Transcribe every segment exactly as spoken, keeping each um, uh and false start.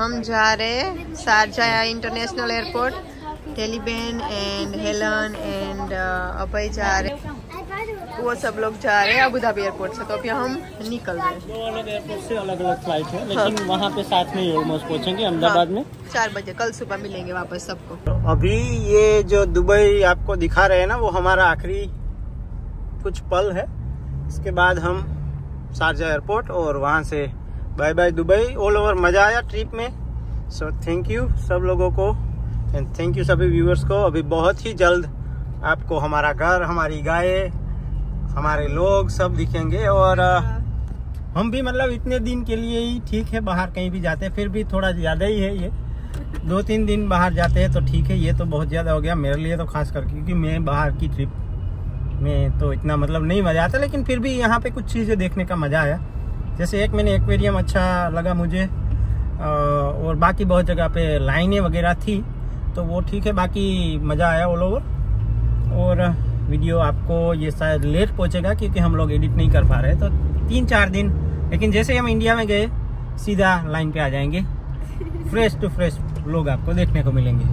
हम जा रहे हैं शारजा इंटरनेशनल एयरपोर्ट। टेलीबेन एंड हेलन एंड अभय जा रहे हैं, वो सब लोग जा रहे हैं अबू धाबी एयरपोर्ट से। तो अभी हम निकल रहे हैं। दो अलग एयरपोर्ट से अलग अलग फ्लाइट है, लेकिन हाँ। वहाँ पे साथ में ही ऑलमोस्ट पहुँचेंगे अहमदाबाद हाँ। में चार बजे कल सुबह मिलेंगे वापस सबको। तो अभी ये जो दुबई आपको दिखा रहे हैं ना, वो हमारा आखिरी कुछ पल है। इसके बाद हम शारजा एयरपोर्ट और वहाँ से bye bye Dubai. All over मजा आया ट्रिप में। सो थैंक यू सब लोगों को एंड थैंक यू सभी व्यूअर्स को। अभी बहुत ही जल्द आपको हमारा घर, हमारी गाय, हमारे लोग सब दिखेंगे। और हम भी मतलब इतने दिन के लिए ही ठीक है, बाहर कहीं भी जाते हैं फिर भी थोड़ा ज़्यादा ही है ये। दो तीन दिन बाहर जाते हैं तो ठीक है, ये तो बहुत ज़्यादा हो गया मेरे लिए तो खास करके, क्योंकि मैं बाहर की ट्रिप में तो इतना मतलब नहीं मज़ा आता, लेकिन फिर भी यहाँ पे कुछ चीज़ें देखने का मज़ा आया। जैसे एक मैंने एक्वेरियम अच्छा लगा मुझे, और बाकी बहुत जगह पे लाइनें वगैरह थी तो वो ठीक है, बाकी मज़ा आया ऑल ओवर। और वीडियो आपको ये शायद लेट पहुंचेगा क्योंकि हम लोग एडिट नहीं कर पा रहे, तो तीन चार दिन, लेकिन जैसे हम इंडिया में गए सीधा लाइन पे आ जाएंगे। फ्रेश टू फ्रेश लोग आपको देखने को मिलेंगे।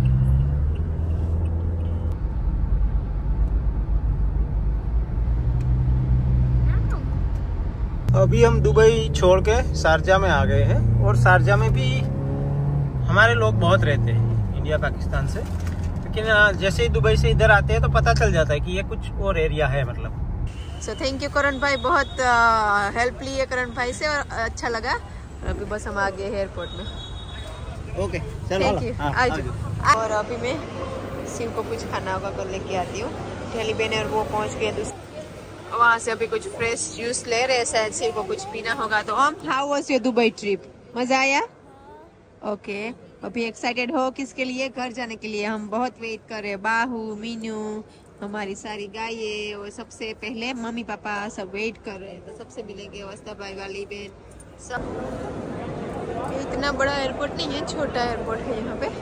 अभी हम दुबई छोड़ के शारजा में आ गए हैं, और शारजा में भी हमारे लोग बहुत रहते हैं इंडिया पाकिस्तान से, लेकिन जैसे ही दुबई से इधर आते हैं तो पता चल जाता है कि ये कुछ और एरिया है मतलब। सो थैंक यू करण भाई, बहुत हेल्प ली है करण भाई से और अच्छा लगा। अभी बस हम आ गए एयरपोर्ट में। Okay thank you. आज और अभी मैं शिव को कुछ खाना होगा कर लेके आती हूँ। टेलीबेन और वो पहुँच गए, वहाँ से अभी कुछ फ्रेश जूस ले रहे, शायद शिव को कुछ पीना होगा। तो हम how was your Dubai trip? मजा आया? Okay okay. अभी एक्साइटेड हो किसके लिए? घर जाने के लिए। हम बहुत वेट कर रहे हैं, बाहू, मीनू, हमारी सारी गायें, और सबसे पहले मम्मी पापा सब वेट कर रहे हैं, तो सबसे मिलेंगे। वस्ता भाई वाली बहन सब। इतना बड़ा एयरपोर्ट नहीं है, छोटा एयरपोर्ट है यहाँ पे।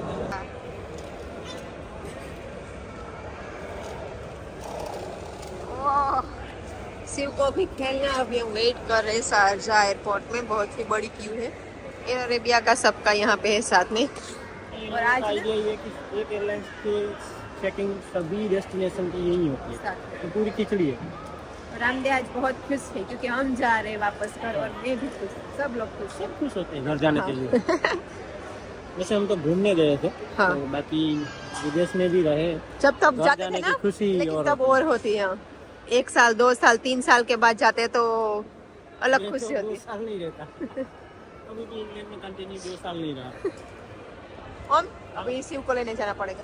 शिव को भी खेलना। अभी हम वेट कर रहे हैं शारजा एयरपोर्ट में, बहुत ही बड़ी क्यू है। एयर अरेबिया का सबका यहाँ पे है साथ में। और आज आइडिया ये कि एक एयरलाइंस की चेकिंग सभी डेस्टिनेशन की यही होती है, तो पूरी खिचड़ी है। रामदेव आज बहुत खुश है क्योंकि हम जा रहे हैं वापस घर, और मैं भी खुश, सब लोग खुश सब खुश होते हैं घर जाने हाँ। के लिए। वैसे हम तो घूमने गए थे हाँ। तो बाकी विदेश में भी रहे, जब तब जाते थे ना, खुशी लेकिन तब और होती है। एक साल, दो साल, तीन साल के बाद जाते हैं तो अलग खुशी होती है। साल नहीं रहता अभी भी इंग्लैंड में कंटिन्यू दो साल नहीं रहा। हम अभी शिव को लेने जाना पड़ेगा।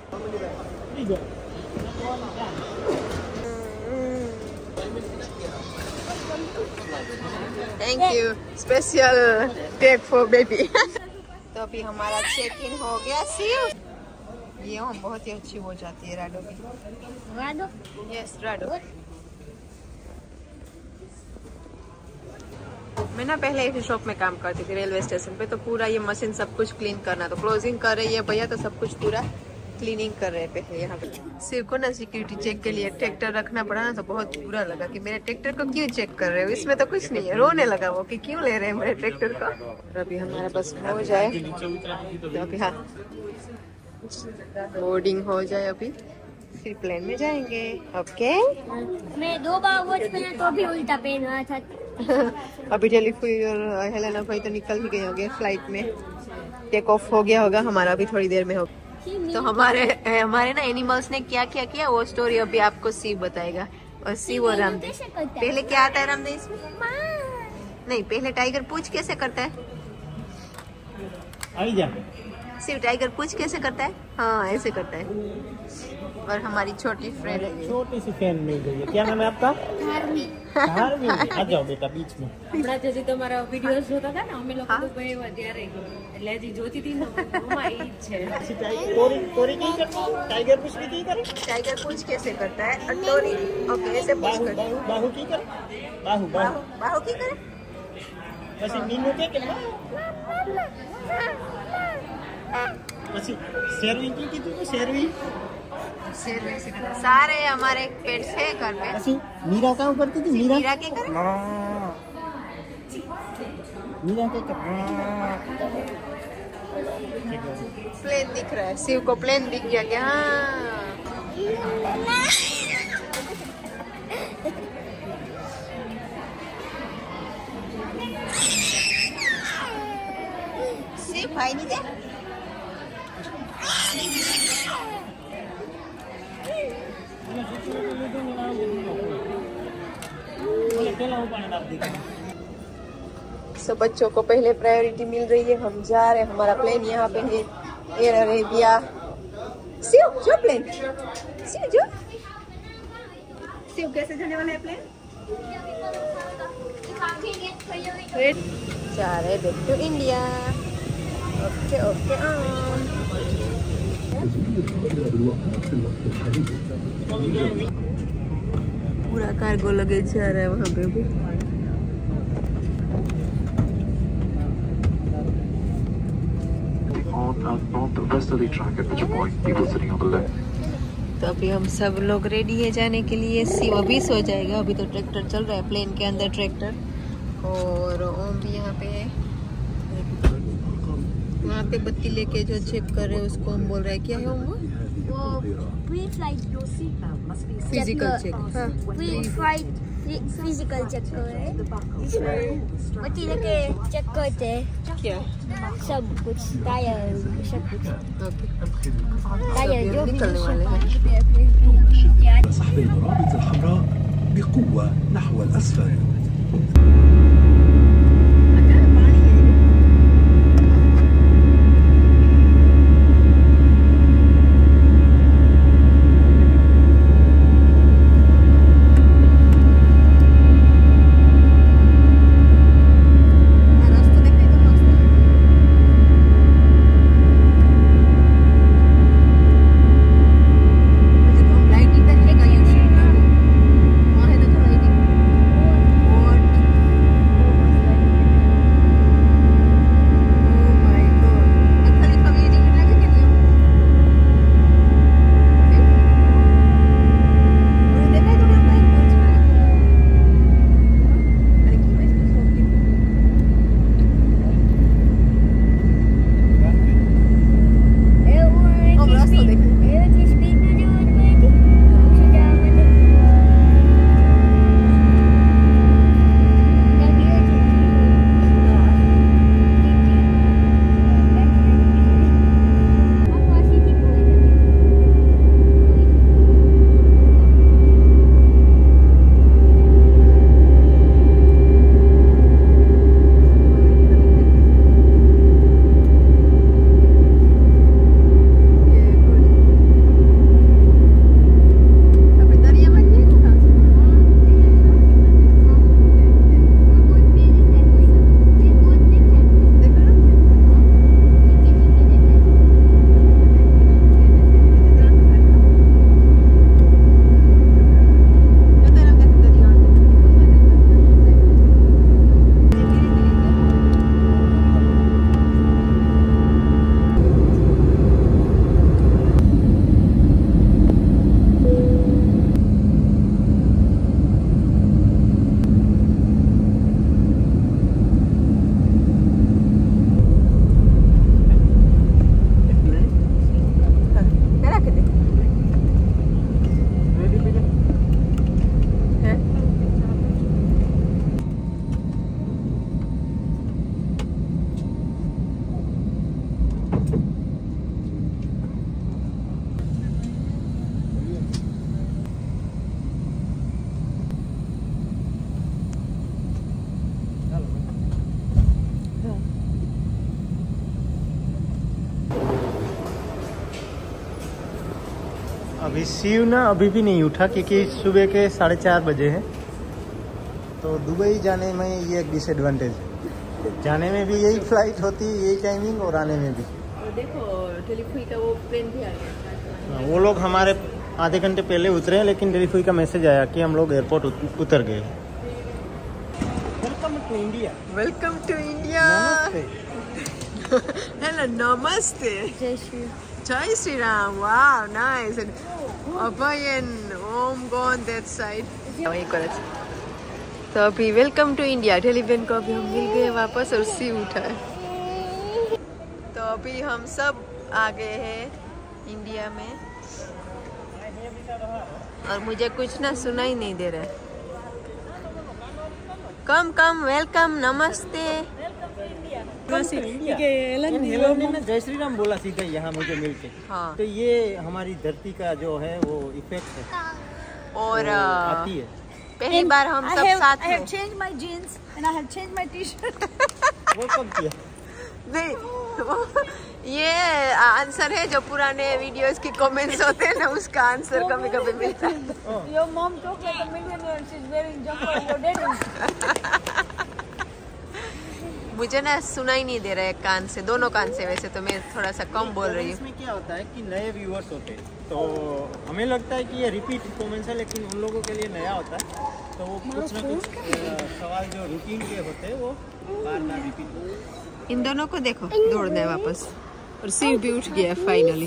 Thank you, special take for baby. तो अभी हमारा चेक इन हो गया। शिव ये हम बहुत ही अच्छी हो जाती है राडो की। राडो? Yes Rado. मैं ना पहले इस शॉप में काम करती थी रेलवे स्टेशन पे, तो पूरा ये मशीन सब कुछ क्लीन करना, तो क्लोजिंग कर रही है भैया, तो सब कुछ पूरा क्लीनिंग कर रहे पहले यहाँ पे। सिर्फ को ना सिक्योरिटी चेक के लिए ट्रैक्टर रखना पड़ा ना, तो बहुत बुरा लगा कि मेरे ट्रैक्टर को क्यों चेक कर रहे हो, इसमें तो कुछ नहीं है। रोने लगा वो कि क्यों ले रहे हैं मेरे ट्रैक्टर को। और अभी हमारा बस हो जाए तो अभी हाँ बोर्डिंग हो जाए, अभी फिर प्लेन में जाएंगे। ओके मैं दो बार वॉच पहना तो भी उल्टा पहन रहा था। अभी टेलीफोन और हेलेना भाई तो निकल ही गए होंगे, फ्लाइट में टेक ऑफ हो गया होगा, हमारा अभी थोड़ी देर में होगा। तो हमारे हमारे ना एनिमल्स ने क्या क्या किया वो स्टोरी अभी आपको शिव बताएगा। और शिव और रामदेव, पहले क्या आता है रामदेव इसमें? नहीं, पहले टाइगर पूछ कैसे करता है? शिव टाइगर पूछ कैसे करता है? हाँ ऐसे करता है। और हमारी छोटी फ्रेंड है, छोटी सी फ्रेंड मिल गई है। क्या नाम है आपका? धार्मी। धार्मी, आ जाओ बेटा बीच में। હમણાં જે તમારા વિડિયોઝ જોતા હતા ને અમે લોકો દુબઈ આવ્યા ત્યારે એટલે હજી જોતી હતી ને મમ્મા ઈ જ છે। टोरी टोरी की करती है, टाइगर पूछ की करे। टाइगर पूछ कैसे करता है? टोरी ओके ऐसे पूछ बाहु करता है। बाहु की करे, बाहु बाहु बाहु की करे। પછી મીનુ કે કે પછી શેરવી की की तू शेरवी शेरवी से करता। सारे हमारे पेट्स है घर पे। પછી मीरा का करती थी, मीरा मीरा के करे। मीरा के कर प्लेन दिख रहा है, शिव को प्लेन दिख गया क्या? शिव भाई नहीं दे। सब बच्चों को पहले प्रायोरिटी मिल रही है, हम जा रहे हैं, हमारा प्लेन यहाँ पे है, एयर अरेबिया। शिव जो प्लेन, शिव जो शिव कैसे जाने वाला है प्लेन? जा रहे back to India. Okay okay पूरा कार्गो लगेज जा रहा है वहाँ पे भी। तो अभी हम सब लोग रेडी है जाने के लिए। शिव अभी सो जाएगा, अभी तो ट्रैक्टर चल रहा है, प्लेन के अंदर ट्रैक्टर। और ओम भी यहाँ पे है, वहाँ पे बत्ती लेके जो चेक कर रहे हैं उसको हम बोल रहे हैं क्या है ओम? वो प्री फ्लाइट फिजिकल चेक। हाँ प्री फ्लाइट फिजिकल चेक कर रहे हैं, इसमें बत्ती लेके चेक करते हैं क्या सब कुछ, टायर सब कुछ। ओके टायर जो निकलने वाले हैं। سحب المرابط الحمراء بقوة نحو الأسفل. अभी शिव ना अभी भी नहीं उठा क्योंकि सुबह के साढ़े चार बजे हैं। तो दुबई जाने में ये एक डिसएडवांटेज है, जाने में भी यही फ्लाइट होती है, यही टाइमिंग, और आने में भी। और देखो टेलीफुई का वो प्लेन भी आ गया। वो लोग हमारे आधे घंटे पहले उतरे हैं, लेकिन टेलीफुई का मैसेज आया कि हम लोग एयरपोर्ट उतर गए। Welcome to India. Welcome to India. Hello नमस्ते। जय Shri Jai Sri Ram. Wow, nice. And Abhay and Om go on that side. तो अभी वेलकम टू इंडिया टेलीविजन को अभी हम मिल गए वापस और सी उठा है। तो अभी हम सब आ गए हैं इंडिया में और मुझे कुछ ना सुना ही नहीं दे रहा है। कम कम वेलकम नमस्ते। जय श्री राम बोला सीधा यहाँ मुझे मिलके। हाँ। तो ये हमारी धरती का जो है वो इफेक्ट है और वो आती है। पहली बार हम सब साथ में। I have changed my jeans and I have changed my t-shirt. वो कब किया? नहीं वो ये आंसर है जो पुराने वीडियोस की कमेंट्स होते हैं ना, उसका आंसर कभी कभी मिलता है। Your mom talks like a millionaire and she's wearing jumper and your daddy. मुझे ना सुना ही नहीं दे रहा है कान से, दोनों कान से। वैसे तो मैं थोड़ा सा कम बोल रही हूँ। इसमें क्या होता है कि नए व्यूअर्स होते हैं तो हमें लगता है कि ये रिपीट कमेंट्स है, लेकिन उन लोगों के लिए नया होता है तो वो कुछ ना कुछ सवाल जो रूटीन के होते हैं वो बार बार रिपीट। इन दोनों को देखो दौड़ना है वापस और शिव भी उठ गया फाइनली।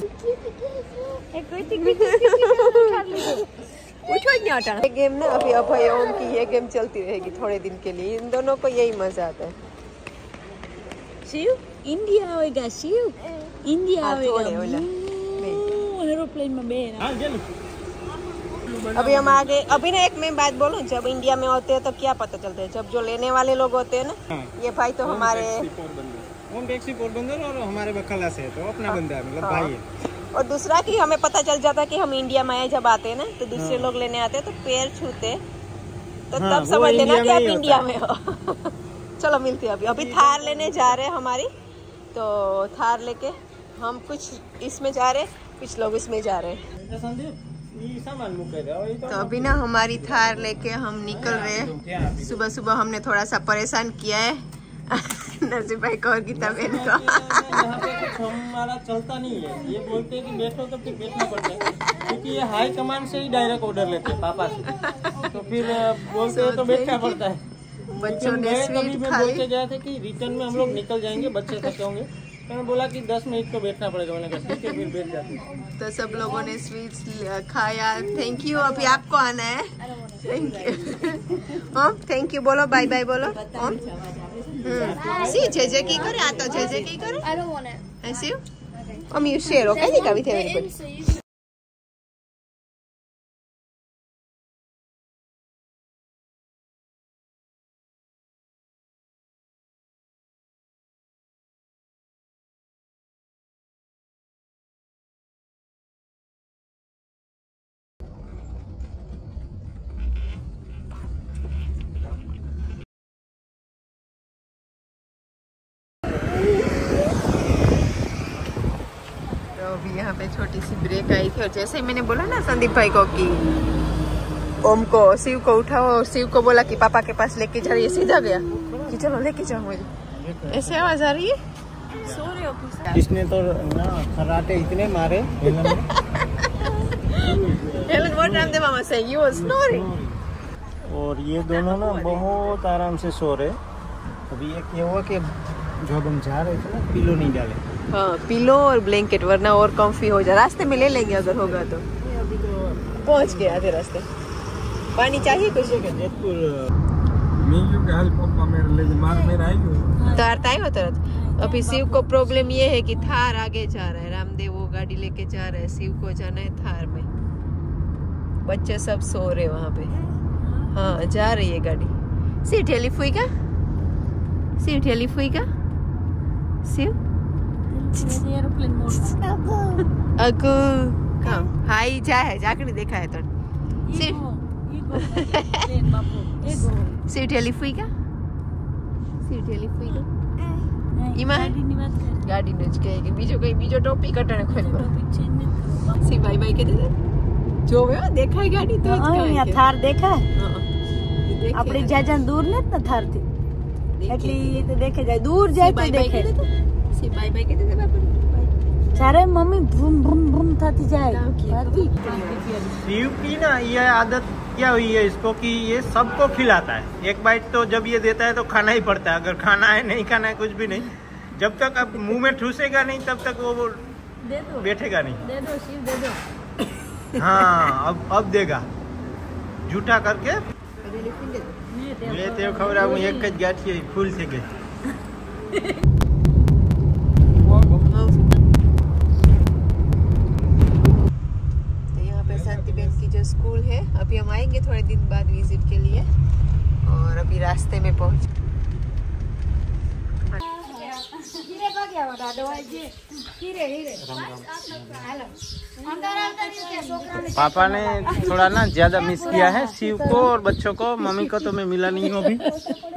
उठो नहीं हटा। ये गेम ना अभी अभय ओम की ये गेम चलती रहेगी थोड़े दिन के लिए। इन दोनों को यही मजा आता है। शिव इंडिया आएगा, शिव इंडिया हाँ, आएगा। थोड़े होला। एरोप्लेन में बैठ। हाँ चलो। अभी हम आगे। अभी ना एक मैं बात बोलूं, जब इंडिया में होते हैं तो क्या पता चलता है, जब जो लेने वाले लोग होते हैं ना, हाँ। ये भाई तो हमारे ओम टैक्सी पोरबंदर और हमारे बखला से तो अपना बंदा है, मतलब हाँ। भाई है। और दूसरा कि हमें पता चल जाता है कि हम इंडिया में आए, जब आते हैं ना तो दूसरे लोग लेने आते हैं तो पैर छूते तो हाँ, तब समझ लेना कि आप में इंडिया में हो। चलो मिलते हैं अभी। अभी थार लेने जा रहे हैं हमारी, तो थार लेके हम कुछ इसमें जा रहे हैं, कुछ लोग इसमें जा रहे हैं। तो अभी ना हमारी थार लेके हम निकल रहे हैं। सुबह सुबह हमने थोड़ा सा परेशान किया है नरसिंह भाई को और गीता बहन को। यहाँ पे कुछ हमारा चलता नहीं है, ये बोलते हैं कि बैठो तो फिर बैठना पड़ता है, क्योंकि ये हाई कमांड से ही डायरेक्ट ऑर्डर लेते हैं पापा से, तो फिर बोलते हैं तो बैठना पड़ता है। बच्चों ने स्वीट में बोल के गए थे कि रिटर्न में हम लोग निकल जाएंगे, बच्चे थके होंगे, तो मैंने बोला कि दस मिनट तो बैठना पड़ेगा। मैंने कहा ठीक है, फिर बैठ जाते। तो सब लोगों ने स्वीट्स खाया। Thank you. अभी आपको आना है। Thank you Om, thank you बोलो, बाय बाय बोलो ओम। सी जे जे की करे आ तो जे जे की करे। I don't want it. ऐसे ओम यू शेयर ओके दी कविता मेरे को। अभी यहाँ पे छोटी सी ब्रेक आई थी और जैसे ही मैंने बोला ना संदीप भाई को कि ओम को शिव को उठाओ और शिव को बोला कि पापा के पास लेके जा रही है, सीधा गया कि चलो लेके जाओ मुझे। ऐसे आवाज आ रही है। सो रहे हो? इसने तो ना खराटे इतने मारे Helen, what Ramdev Mama saying? You were snoring. और ये दोनों ना बहुत आराम से सो रहे। अभी ये क्या हुआ कि जब हम जा रहे थे ना पिलो नहीं डाले। हाँ, पिलो और ब्लैंकेट, वरना और कम्फी हो जाए। रास्ते में ले लेंगे अगर होगा तो। पहुंच गए आधे रास्ते। पानी चाहिए कुछ? तारताई होता रहता। अभी शिव को प्रॉब्लम ये है कि थार आगे जा रहा है, रामदेव वो गाड़ी लेके जा रहा है, शिव को जाना है थार में। बच्चे सब सो रहे वहाँ पे। हाँ, जा रही है गाड़ी। सीट हेली फुई का सीट हेली फुई का शिव एरोप्लेन मोड। अगु कम हाई जा है, जाकर देखा है तो सीट सीट हेली फुई का सीट हेली फुई का ઈમાં ગાડી ને જ કહે કે બીજો કઈ બીજો ટોપિક અટાણે ખોલવા સી બાય બાય કે દે જોવે દેખાય ગાડી તો જ અહીંયા થાર દેખાય હા આપણે જાજા દૂર ન જ થાર થી એટલી તો દેખે જાય દૂર જાય તો દેખે સી બાય બાય કે દે બાપા જ્યારે મમ્મી ભૂમ ભૂમ ભૂમ થતી જાય शिव की ना ये आदत क्या हुई है इसको कि ये सबको खिलाता है। एक बाइट तो जब ये देता है तो खाना ही पड़ता है, अगर खाना है नहीं खाना है कुछ भी नहीं। जब तक अब मुंह में ठूसेगा नहीं तब तक वो, वो दे दो बैठेगा नहीं। दे दो शिव दे दो हाँ अब अब देगा जूठा करके मैं तो खबर हूँ एक गाठी फूल थे गए। स्कूल है। अभी हम आएंगे थोड़े दिन बाद विजिट के लिए और अभी रास्ते में पहुंच पापा ने थोड़ा ना ज्यादा मिस किया है शिव को और बच्चों को। मम्मी को तो मैं मिला नहीं हूँ अभी।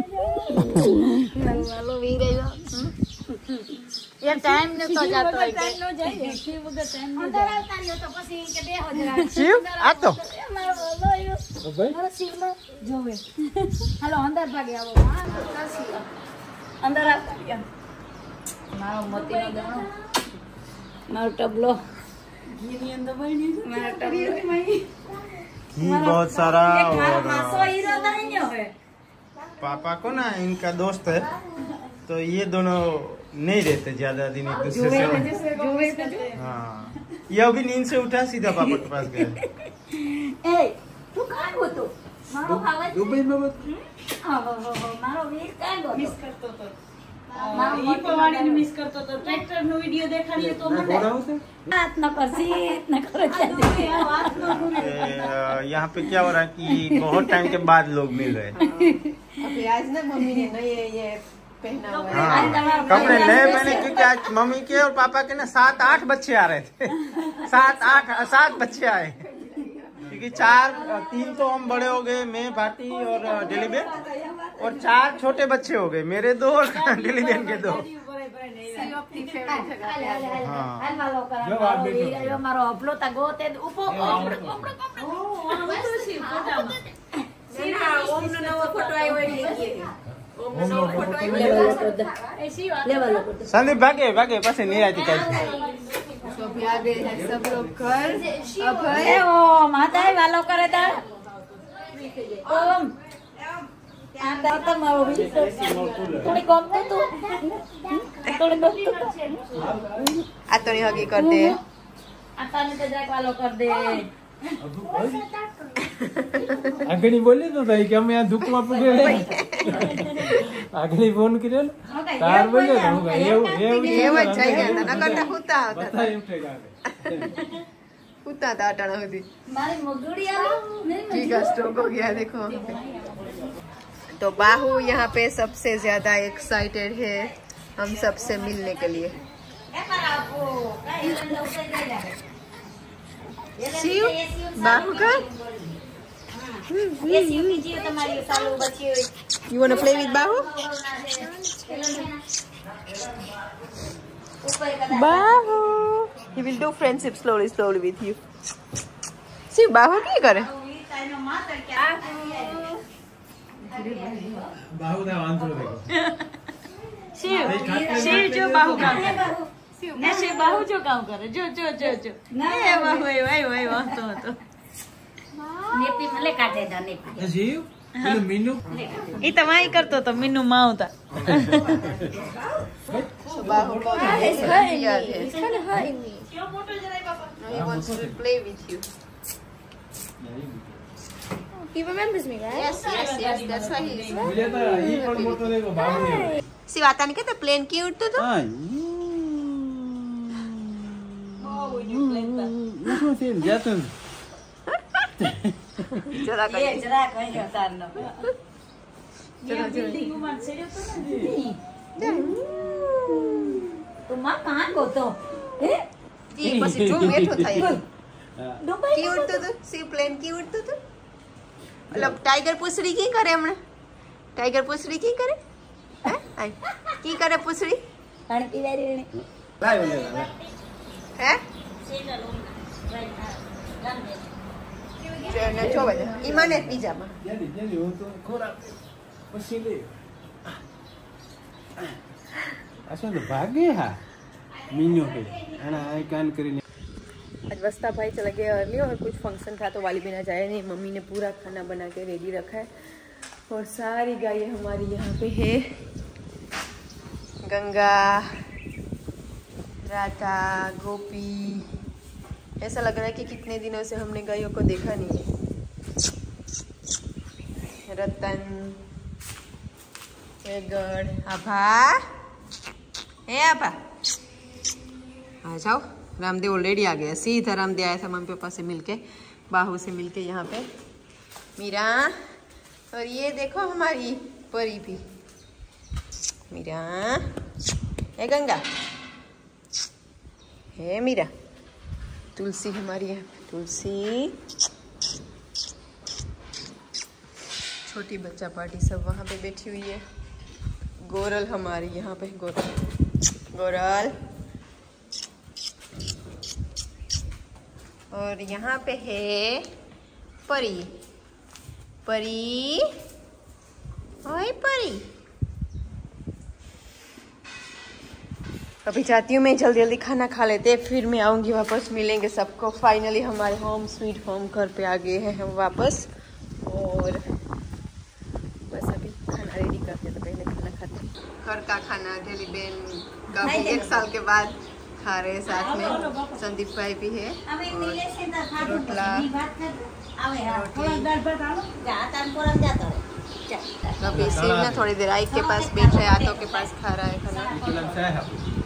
ये टाइम ने तो जातो है टाइम नो जाए शिव वगैरह टाइम नो अंदर आवता नहीं तो પછી કે બે हो जरा शिव आ तो मारो लोयो मारो शिव नो जोवे हेलो अंदर भागे आवो हां तो अंदर आवता क्या मारो मोती नो दाणो मारो टबलो घीनी अंदर बनी मारो टबलो मई घी बहुत सारा और मासो हीरो नहीं है पापा को ना इनका दोस्त है तो ये दोनों नहीं रहते ज्यादा दिन एक दूसरे से। हाँ ये अभी नींद से उठा सीधा पापा के पास गया। ए तू कहाँ हो तू मारो खावा दुबई में मत हां हो हो मारो वीर कहाँ गो मिस करतो तो मारो ई पवाड़ी ने मिस करतो तो ट्रैक्टर नो वीडियो देखाड़िए तो મને हाथ न करसी न करो हाथ नो यहाँ पे क्या हो रहा है कि बहुत टाइम के बाद लोग मिल रहे हैं। अभी आज ना मम्मी ने नए ये पहना हुआ है। हाँ, कपड़े नए पहने क्योंकि आज मम्मी के और पापा के ना सात आठ बच्चे आ रहे थे। सात आठ सात बच्चे आए क्योंकि चार तीन तो हम बड़े हो गए, मैं भाटी और डेली बेन, और चार छोटे बच्चे हो गए, मेरे दो और डेली बेन के दो। हाल मालो करा वीर मारो अपलो ता गोते उपो ओम नो नવો फोटो આવ્યો એટલે संदीप भागे भागे पास नहीं आती कहीं। तो अभी आ गए हैं सब लोग घर। अब ए ओ माता वालो करे ता ओम आंदा तो मारो भी थोड़ी कम तो तू थोड़ी कम तो आ तो नहीं हगी कर दे आता ने तो जाक वालो कर दे આગળ બોલે તો ભાઈ કે અમે આ દુખમાં પડ્યો લે આગળ ફોન કર્યો ને તાર બોલે તો હું ભાઈ એવું એવું એવા જ થઈ ગયા હતા નકર હુતા હતા બતાય ઉઠેગા હુતા હતા અટાણા સુધી મારી મોગડી આલો ठीक है स्ट्रोक हो गया देखो। तो बाहु यहाँ पे सबसे ज्यादा एक्साइटेड है हम सबसे मिलने के लिए। शिव बाहु का ये शिव की जीव तुम्हारी सालों बची हुई You wanna play with Bahu? Bahu. He will do friendship slowly, slowly with you. See, Bahu क्या करे? બાહુ ના વાંધો દેખો शिव शिव जो बाहु काम करे ने शिव बाहु जो काम करे जो जो जो जो ए बाहु ए वाई वाई वातो तो नेपी मले काटे दा नेपी જીવ પેલું મીનુ ई तो वाई करतो तो मीनू माउता So Bahu को It's hurting me. It's kind of hurting me. No, he wants to play with you. He remembers me, right? Yes, yes, yes. That's why he is. બીજા તો ઈ પણ મોટો દેખો બાહુ ને शिव आता नहीं कहते प्लेन क्यों उठते तो? હા શું છે જાતું जरा कर ये जरा कहीं उतार लो चलो बिल्डिंग में सेड़ो तो ना तुम मां कहां गो तो ए जी बस जो वेट होता है दुबई क्यों उठते तो? शिव प्लेन क्यों उठते तो? मतलब टाइगर पुसड़ी की करे हमने? टाइगर पुसड़ी की करे? हैं? आई की करे पुसड़ी? पानी पीवा रे લાવ લે हैं? जो ने जो बजे ईमाने पिजामा જલ્દી જલ્દી હું તો ખોરાક પછી લે અસલ ભાગે હા મીનુ કે આના આઈ કાન કરીને आज वस्ता भाई चला गया अर्ली और कुछ फंक्शन था तो वाली बिना जाए नहीं। मम्मी ने पूरा खाना बना के रेडी रखा है और सारी गायें हमारी यहाँ पे है। गंगा, राधा, गोपी, ऐसा लग रहा है कि कितने दिनों से हमने गायों को देखा नहीं है। रतन, गढ़, आभा, है आभा, आ जाओ रामदेव ऑलरेडी आ गया, सीधा रामदेव आया था मम्मी पापा से मिलके, बाहू से मिलके यहाँ पे। मीरा, और ये देखो हमारी परी भी। मीरा, ए गंगा, है मीरा। तुलसी हमारी है, तुलसी। छोटी बच्चा पार्टी सब वहाँ पे बैठी हुई है। गोरल हमारी यहाँ पे, गोरल गोरल। और यहाँ पे है परी, परी, ओए परी। अभी चाहती हूँ मैं जल्दी जल्दी खाना खा लेते, फिर मैं आऊँगी वापस, मिलेंगे सबको। फाइनली हमारे होम स्वीट होम घर पे आ गए हैं हम वापस। और बस अभी खाना रेडी करते, तो पहले खाना खाते। घर का खाना ढेली बेन का भी एक साल के बाद खा रहे साथ में। संदीप भाई भी है, और रोटला, अभी सिर्फ ना थोड़ी देर आई के पास बैठ रहे, आटो के पास खा रहा है खाना।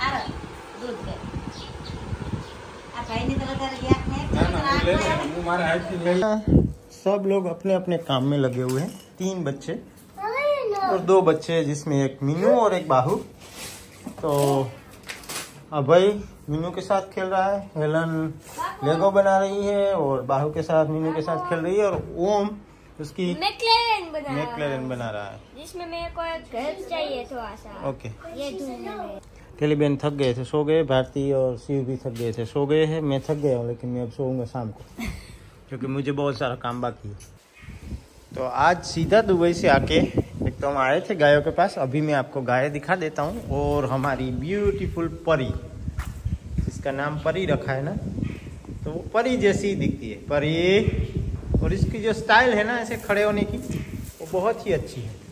सब लोग अपने अपने काम में लगे हुए हैं। तीन बच्चे और दो बच्चे, जिसमें एक मीनू और एक बाहू। तो अभय मीनू के साथ खेल रहा है, हेलन लेगो बना रही है और बाहू के साथ मीनू के साथ खेल रही है, और ओम उसकी मैक्लेरन बना मैक्लेरन बना रहा है, जिसमें मेरे को एक घर चाहिए थोड़ा सा। ओके। ये ढूंढने में टेलीबेन थक गए थे, सो गए। भारती और शिव भी थक गए थे, सो गए हैं। मैं थक गया हूँ, लेकिन मैं अब सोऊंगा शाम को, क्योंकि मुझे बहुत सारा काम बाकी है। तो आज सीधा दुबई से आके एक तो हम आए थे गायों के पास। अभी मैं आपको गाय दिखा देता हूँ, और हमारी ब्यूटीफुल परी, जिसका नाम परी रखा है ना, तो वो परी जैसी ही दिखती है, परी। और इसकी जो स्टाइल है ना ऐसे खड़े होने की, वो बहुत ही अच्छी है।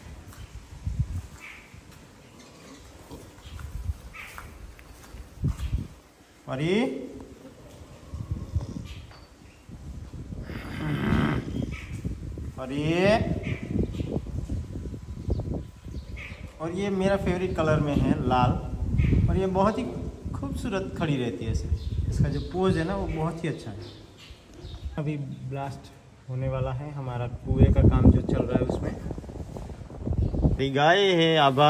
परी, परी। और ये मेरा फेवरेट कलर में है, लाल। और ये बहुत ही खूबसूरत खड़ी रहती है ऐसे। इसका जो पोज है ना वो बहुत ही अच्छा है। अभी ब्लास्ट होने वाला है, हमारा कुएं का काम जो चल रहा है उसमें। गाय है आभा,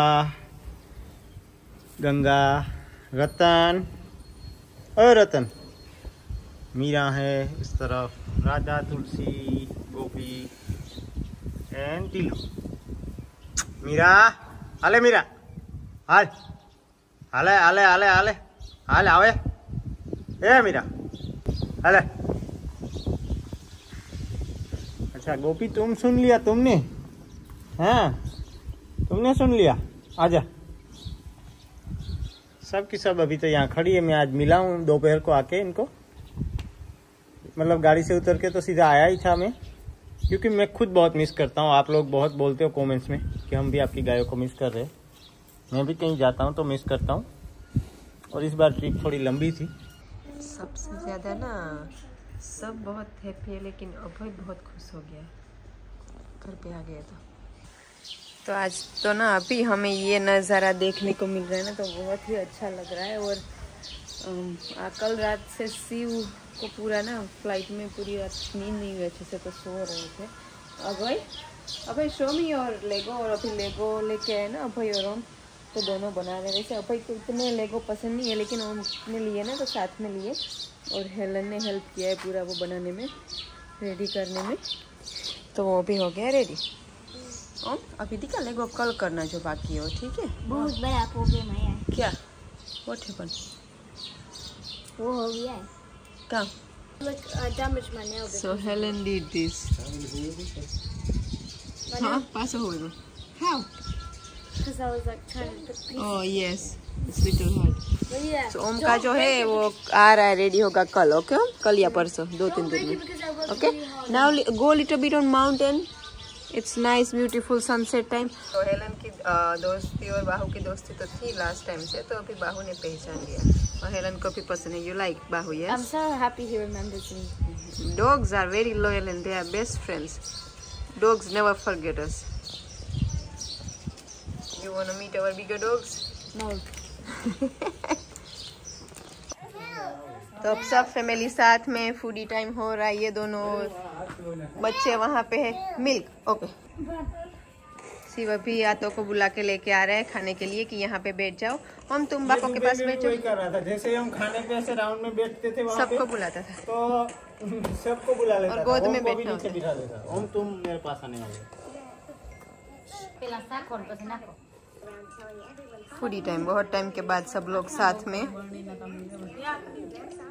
गंगा, रतन और रतन, मीरा है इस तरफ, राधा, तुलसी, गोपी एंड टीलू। मीरा, आले मीरा, हाल आले आले आले आले आले आवे, ए मीरा, आले। अच्छा गोपी, तुम सुन लिया तुमने? हाँ, तुमने सुन लिया, आजा। सब की सब अभी तो यहाँ खड़ी है। मैं आज मिला हूँ दोपहर को आके इनको, मतलब गाड़ी से उतर के तो सीधा आया ही था मैं, क्योंकि मैं खुद बहुत मिस करता हूँ। आप लोग बहुत बोलते हो कमेंट्स में कि हम भी आपकी गायों को मिस कर रहे हैं। मैं भी कहीं जाता हूँ तो मिस करता हूँ, और इस बार ट्रिप थोड़ी लंबी थी। सबसे ज़्यादा ना सब बहुत हैप्पी है, लेकिन अभय बहुत खुश हो गया घर पे आ गया तो। तो आज तो ना अभी हमें ये नज़ारा देखने को मिल रहा है ना, तो बहुत ही अच्छा लग रहा है। और आ, कल रात से शिव को पूरा ना फ्लाइट में पूरी रात नींद नहीं हुई अच्छे से, तो सो रहे थे। अभय अभय शो मी और लेगो, और अभी लेगो लेके आए ना अभय और ओम, तो दोनों बना रहे। वैसे अभय को इतने लेगो पसंद नहीं है, लेकिन ओम ने लिए ना तो साथ में लिए, और हेलन ने हेल्प किया है पूरा वो बनाने में, रेडी करने में, तो वो भी हो गया रेडी। ओम अभी दिखा लेगो कल करना जो बाकी हो, ठीक है? बहुत बड़ा प्रॉब्लम है यार। क्या व्हाट हैपन? वो हो गया है काम। like uh, damage my nail. So Helen did this. हाँ पास हो गया। How? Because I was like trying to put pieces. Oh yes, it's little hard. But yeah. So ओम का जो है वो आ रहा है, रेडी होगा कल, ओके? कल या परसों, दो तीन दिन में, okay? Now go little bit on mountain. It's nice, beautiful sunset time. तो हेलन की दोस्ती और बाहू की दोस्ती तो थी लास्ट टाइम से, तो अभी बाहू ने पहचान लिया, और हेलन को भी पसंद है। You like Bahu, yes? I'm so happy he remembers me. Dogs are very loyal and they are best friends. Dogs never forget us. You want to meet our bigger dogs? No. तो अब सब family साथ में foodie time हो रहा है। ये दोनों बच्चे वहाँ पे है। Milk okay. शिव अभी आतो को बुला के लेके आ रहे हैं खाने के लिए कि यहाँ पे बैठ जाओ। हम तुम बापो के पास बैठो। वही कर रहा था, जैसे हम खाने पे ऐसे राउंड में बैठते थे वहाँ पे, सबको बुलाता था तो सबको बुला लेता और गोद था। में ओम को भी बैठना नीचे बिठा देता। ओम तुम मेरे पास आने वाले। फूडी टाइम, बहुत टाइम के बाद सब लोग साथ में।